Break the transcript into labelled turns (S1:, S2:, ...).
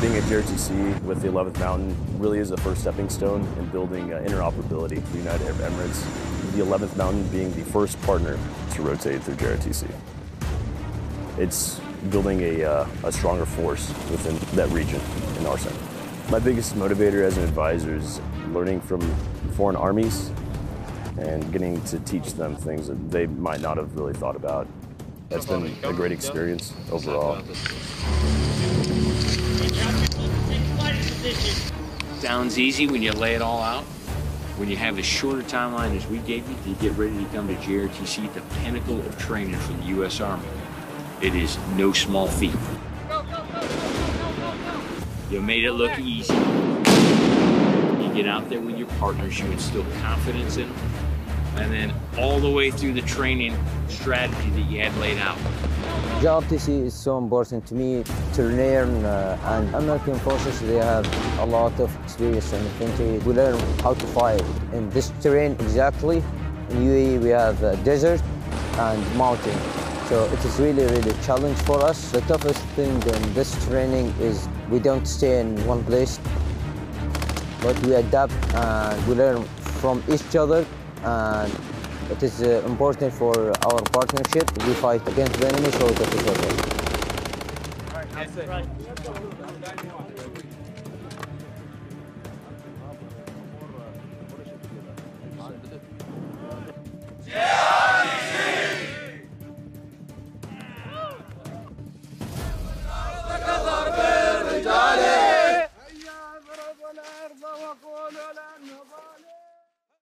S1: Being at JRTC with the 11th Mountain really is a first stepping stone in building interoperability for United Arab Emirates, the 11th Mountain being the first partner to rotate through JRTC. It's building a stronger force within that region in our center. My biggest motivator as an advisor is learning from foreign armies and getting to teach them things that they might not have really thought about. That's been a great experience overall.
S2: Sounds easy when you lay it all out. When you have as short a timeline as we gave you to get ready to come to JRTC, the pinnacle of training for the U.S. Army, it is no small feat. You made it look easy. You get out there with your partners, you instill confidence in them, and then all the way through the training strategy that you had laid out.
S3: JRTC is so important to me to learn, and American forces, they have a lot of experience in infantry. We learn how to fight in this terrain exactly. In UAE, we have desert and mountain. So it is really a challenge for us. The toughest thing in this training is we don't stay in one place, but we adapt and we learn from each other. And it is important for our partnership. We fight against the enemy, so that is okay.
S4: All right, that's it.